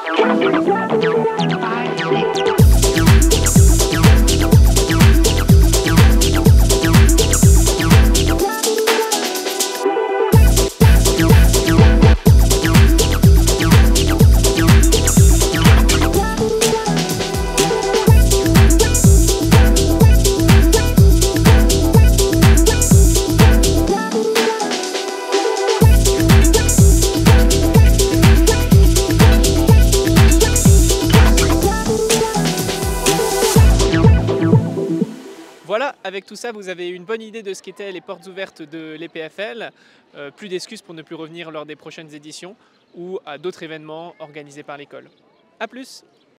Voilà, avec tout ça, vous avez une bonne idée de ce qu'étaient les portes ouvertes de l'EPFL. Plus d'excuses pour ne plus revenir lors des prochaines éditions ou à d'autres événements organisés par l'école. A plus!